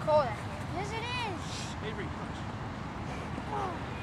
cold out here. Yes, it is. Avery, punch.